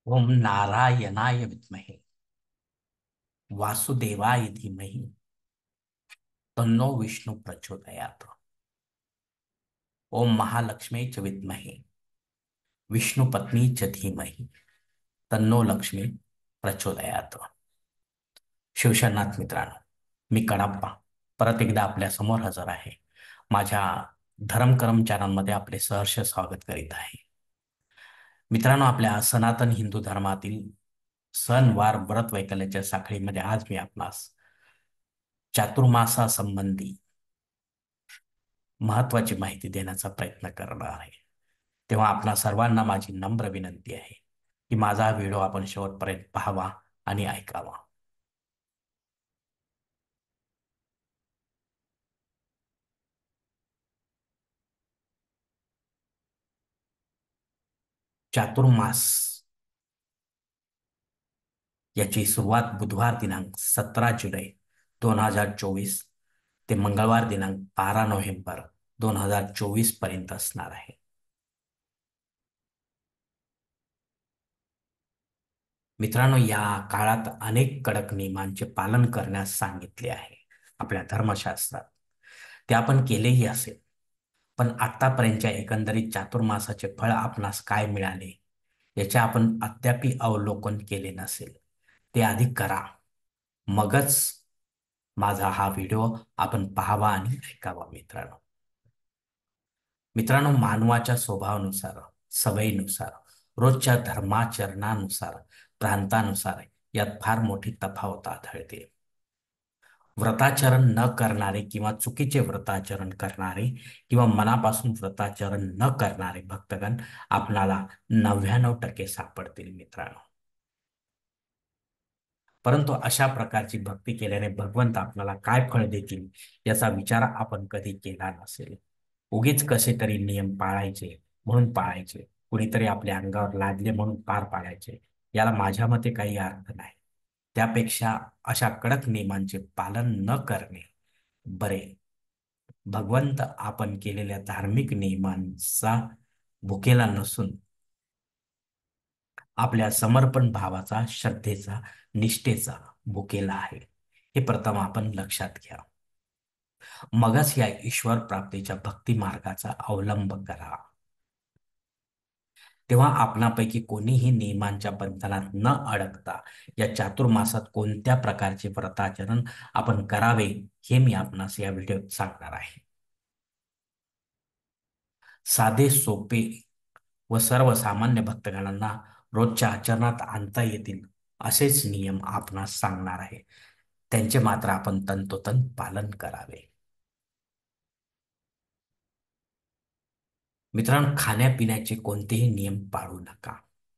ओम नारायणाय विद्महे वासुदेवाय धीमहि तन्नो विष्णु प्रचोदयात्। ओम महालक्ष्मी च विद्महे विष्णुपत्नी च धीमहि तन्नो लक्ष्मी प्रचोदयात्। शिवशरणात मित्रांनो, मी कडाप्पा परत एकदा आपल्या समोर हजर आहे. माझ्या धर्मकरम चॅनलमध्ये आपले सहर्ष स्वागत करीत आहे. मित्रांनो, आपल्या सनातन हिंदू धर्मातील सणवार व्रत वैकल्याच्या साखळीमध्ये आज मी आपणास चातुर्मासासंबंधी महत्वाची माहिती देण्याचा प्रयत्न करणार आहे. तेव्हा आपणा सर्वांना माझी नम्र विनंती आहे की माझा हा व्हिडिओ आपण शेवटपर्यंत पाहावा आणि ऐकावा. चातुर्मास याची सुरुवात बुधवार दिनांक 17 जुलै 2024 ते मंगळवार दिनांक 12 नोव्हेंबर 2024 पर्यंत असणार आहे. मित्रांनो, या काळात अनेक कडक नियमांचे पालन करण्यास सांगितले आहे आपल्या धर्मशास्त्रात. ते आपण केलेही असेल, पण आतापर्यंतच्या एकंदरीत चातुर्मासाचे फळ आपणास काय मिळाले याचे आपण अद्याप अवलोकन केले नसेल. ते आधी करा, मगच माझा हा व्हिडिओ आपण पाहावा आणि ऐकावा. मित्रांनो, मानवाच्या स्वभावानुसार, सवयीनुसार, रोजच्या धर्माचरणानुसार, प्रांतानुसार यात फार मोठी तफावत आढळते. व्रताचरण न करणारे किंवा चुकीचे व्रताचरण करणारे किंवा मनापासून व्रताचरण न करणारे भक्तगण आपणाला 99% सापडतील मित्रांनो. परंतु अशा प्रकारची भक्ती केल्याने भगवंत आपल्याला काय फळ देतील याचा विचार आपण कधी केला नसेल. उगीच कसे तरी नियम पाळायचे म्हणून पाळायचे, कुणीतरी आपल्या अंगावर लादले म्हणून पार पाडायचे, याला माझ्या मते काही अर्थ नाही. त्यापेक्षा अशा कडक नियमांचे पालन न करणे बरे. भगवंत आपण केलेल्या धार्मिक नियमांचा भुकेला नसून आपल्या समर्पण भावाचा, श्रद्धेचा, निष्ठेचा भुकेला आहे, हे प्रथम आपण लक्षात घ्या. मगच या ईश्वर प्राप्तीच्या भक्ती मार्गाचा अवलंब करा. तेव्हा आपणापैकी कोणीही नियमांच्या बंधनात न अडकता या चातुर्मासात कोणत्या प्रकारचे व्रताचरण आपण करावे हे मी आपणास या व्हिडिओत सांगणार आहे. साधे, सोपे व सर्वसामान्य भक्तगणांना रोजच्या आचरणात आणता येतील असेच नियम आपणास सांगणार आहे. त्यांचे मात्र आपण तंतोतंत पालन करावे. मित्रांनो, खाण्यापिण्याचे कोणतेही नियम पाळू नका.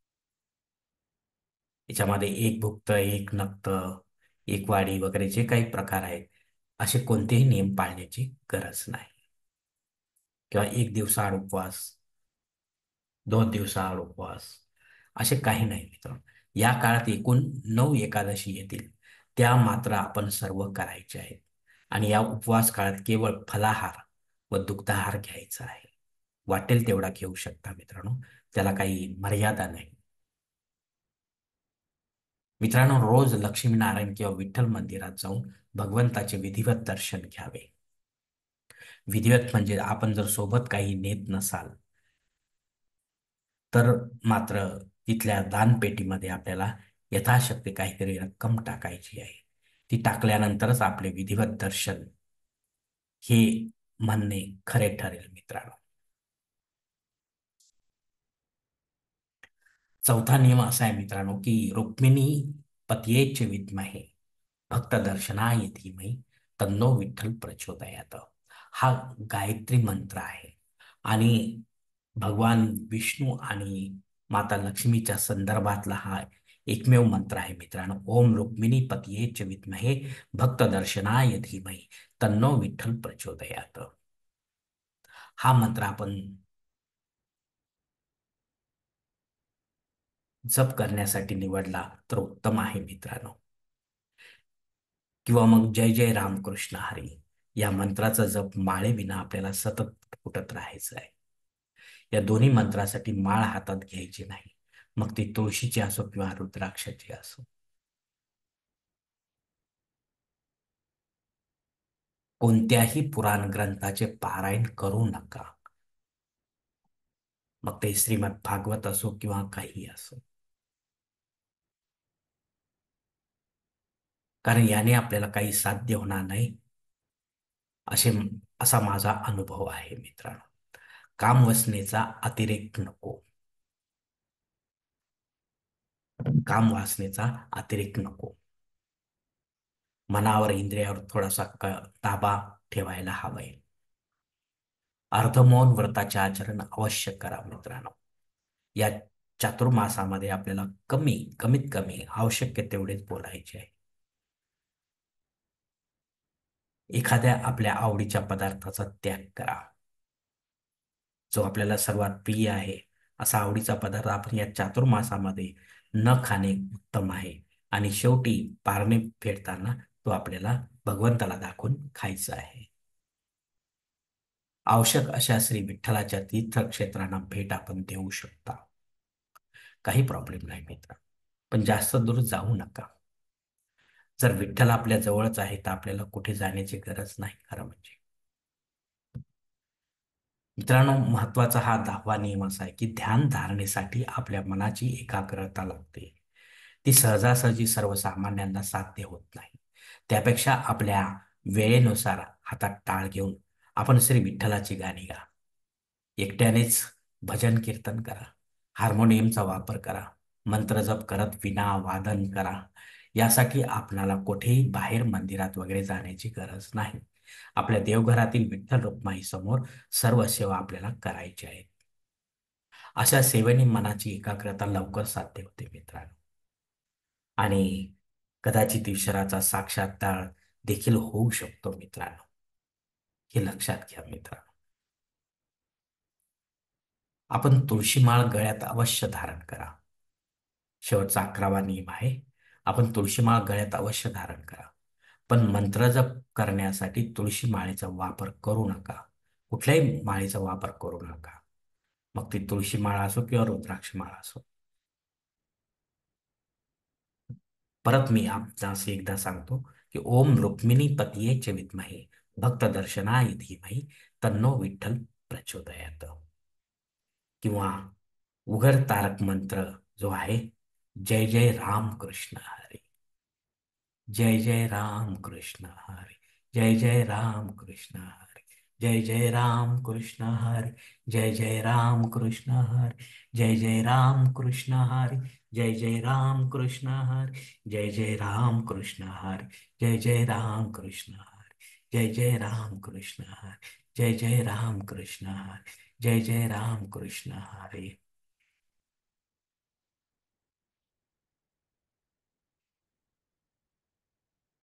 याच्यामध्ये एक भुक्त, एक नक्त, एक वाडी वगैरे जे काही प्रकार आहेत, असे कोणतेही नियम पाळण्याची गरज नाही. किंवा एक दिवसाआड उपवास, 2 दिवसाआड उपवास, असे काही नाही मित्रांनो. या काळात एकूण 9 एकादशी येतील, त्या मात्र आपण सर्व करायचे आहेत. आणि या उपवास काळात केवळ फलाहार व दुग्धाहार घ्यायचा आहे. वाटेल तेवढा घेऊ शकता मित्रांनो, त्याला काही मर्यादा नाही. मित्रांनो, रोज लक्ष्मीनारायण किंवा विठ्ठल मंदिरात जाऊन भगवंताचे विधिवत दर्शन घ्यावे. विधिवत म्हणजे आपण जर सोबत काही नेत नसाल तर मात्र तिथल्या दानपेटीमध्ये आपल्याला यथाशक्ती काहीतरी रक्कम टाकायची आहे. ती टाकल्यानंतरच आपले विधिवत दर्शन हे म्हणणे खरे ठरेल मित्रांनो. चौथा नियम असा आहे मित्रांनो की रुक्मिणी पत्येच विद्महे भक्त दर्शनाय धीमहि तन्नो विठ्ठल प्रचोदयात. हा गायत्री मंत्र आहे आणि भगवान विष्णू आणि माता लक्ष्मीच्या संदर्भातला हा एकमेव मंत्र आहे मित्रांनो. ओम रुक्मिणी पत्येच विद्महे भक्त दर्शनाय धीमहि तन्नो विठ्ठल प्रचोदयात. हा मंत्र आपण जप करण्यासाठी निवडला तर उत्तम आहे मित्रांनो. किंवा मग जय जय रामकृष्ण हरी या मंत्राचा जप माळेविना आपल्याला सतत फुटत राहायचं आहे. या दोन्ही मंत्रासाठी माळ हातात घ्यायची नाही, मग ती तुळशीची असो किंवा रुद्राक्षाची असो. कोणत्याही पुराण ग्रंथाचे पारायण करू नका. मग ते श्रीमद भागवत असो किंवा काही असो. कारण याने आपल्याला काही साध्य होणार नाही, असे असा माझा अनुभव आहे मित्रांनो. कामवासनेचा अतिरेक नको. कामवासनेचा अतिरेक नको. मनावर, इंद्रियावर थोडासा ताबा ठेवायला हवाय. अर्धमौन व्रताचे आचरण अवश्य करा मित्रांनो. या चातुर्मासामध्ये आपल्याला कमीत कमी आवश्यक तेवढेच बोलायचे आहे. एखाद्या आपल्या आवडीच्या पदार्थाचा त्याग करा. जो आपल्याला सर्वात प्रिय आहे असा आवडीचा पदार्थ आपण या चातुर्मासामध्ये न खाणे उत्तम आहे. आणि शेवटी पारणे फेडताना तो आपल्याला भगवंताला दाखवून खायचा आहे. आवश्यक अशा श्री विठ्ठलाच्या तीर्थक्षेत्रांना भेट आपण देऊ शकता. काही प्रॉब्लेम नाही मित्र, पण जास्त दूर जाऊ नका. जर विठ्ठल आपल्या जवळच आहे तर आपल्याला कुठे जाण्याची गरज नाही खरं म्हणजे. मित्रांनो, महत्वाचा हा 10वा नियम असा आहे की ध्यान धारणेसाठी आपल्या मनाची एकाग्रता लागते. ती सहजासहजी सर्वसामान्यांना साध्य होत नाही. त्यापेक्षा आपल्या वेळेनुसार हातात टाळ घेऊन आपण श्री विठ्ठलाची गाणी गा. एकट्यानेच भजन कीर्तन करा. हार्मोनियमचा वापर करा. मंत्रजप करत विना वादन करा. यासाठी आपणाला कुठेही बाहेर मंदिरात वगैरे जाण्याची गरज नाही. आपल्या देवघरातील विठ्ठल रुक्माई समोर सर्व सेवा आपल्याला करायची आहे. अशा सेवेने मनाची एकाग्रता लवकर साध्य होते मित्रांनो. आणि कदाचित ईश्वराचा साक्षात्कार देखील होऊ शकतो मित्रांनो. हे लक्षात घ्या मित्रांनो. आपण तुळशीमाळ गळ्यात अवश्य धारण करा. शेवटचा 11वा नियम आहे. आपण तुळशीमाळ गळ्यात अवश्य धारण करा. पण मंत्रजप करण्यासाठी तुळशी माळेचा वापर करू नका. कुठल्याही माळेचा वापर करू नका. मग ती तुळशी माळा असो किंवा रुद्राक्ष माळा असो. परत मी आपणास एकदा सांगतो की ओम रुक्मिणी पतये च विद्महे भक्त दर्शनाय धीमहि तन्नो विठ्ठल प्रचोदयात. किंवा उघड तारक मंत्र जो आहे, जय जय राम कृष्ण हरी. जय जय राम कृष्ण हरी. जय जय राम कृष्ण हरी. जय जय राम कृष्ण हरी. जय जय राम कृष्ण हरी. जय जय राम कृष्ण हरी. जय जय राम कृष्ण हरी. जय जय राम कृष्ण हरी. जय जय राम कृष्ण हरी. जय जय राम कृष्ण हरी. जय जय राम कृष्ण हरी. जय जय राम कृष्ण हरी.